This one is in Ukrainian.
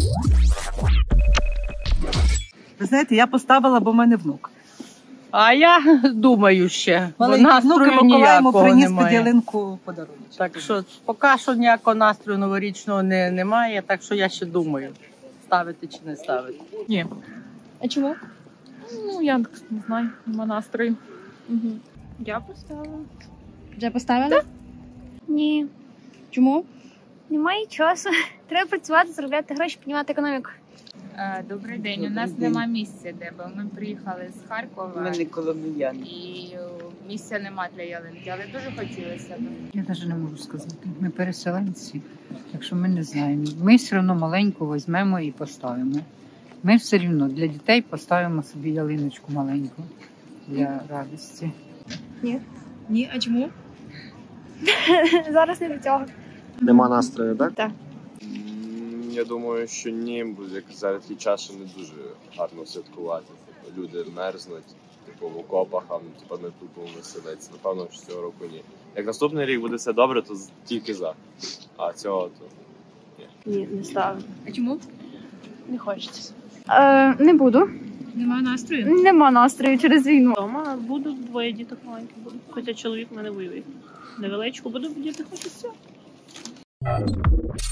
Ви знаєте, я поставила, бо в мене внук. А я думаю ще, бо Маленький внук, настрою Миколай йому ніякого приніс під немає. ялинку подарунок. Так що поки що ніякого настрою новорічного немає, так що я ще думаю, ставити чи не ставити. Ні. А чому? Ну, я не знаю, нема настрою. Угу. Я поставила. Вже поставили? Ні, Чому? немає часу. Треба працювати, заробляти гроші, піднімати економіку. Добрий день. У нас нема місця, де бо ми приїхали з Харкова. Ми не коломияни. І місця нема для ялинки, але дуже хотілося б. Я навіть не можу сказати. Ми переселенці, так що ми не знаємо. Ми все одно маленьку візьмемо і поставимо. Ми все одно для дітей поставимо собі ялиночку маленьку для радості. Ні, а чому? Зараз не до цього. Нема настрою, так? Так. Я думаю, що ні, бо як зараз такий час, що не дуже гарно святкувати. Типу, люди мерзнуть, типу, в окопах, а типу, не тупо веселиться. Напевно, що цього року ні. Як наступний рік буде все добре, то тільки за. А цього то ні. Ні, не ставлю. А чому? Не хочеться. Не буду. Нема настрою? Нема настрою через війну. Дома буду, двоє діток маленьких буду. Хоча чоловік в мене воює. Невеличку буду, діти хочуть все.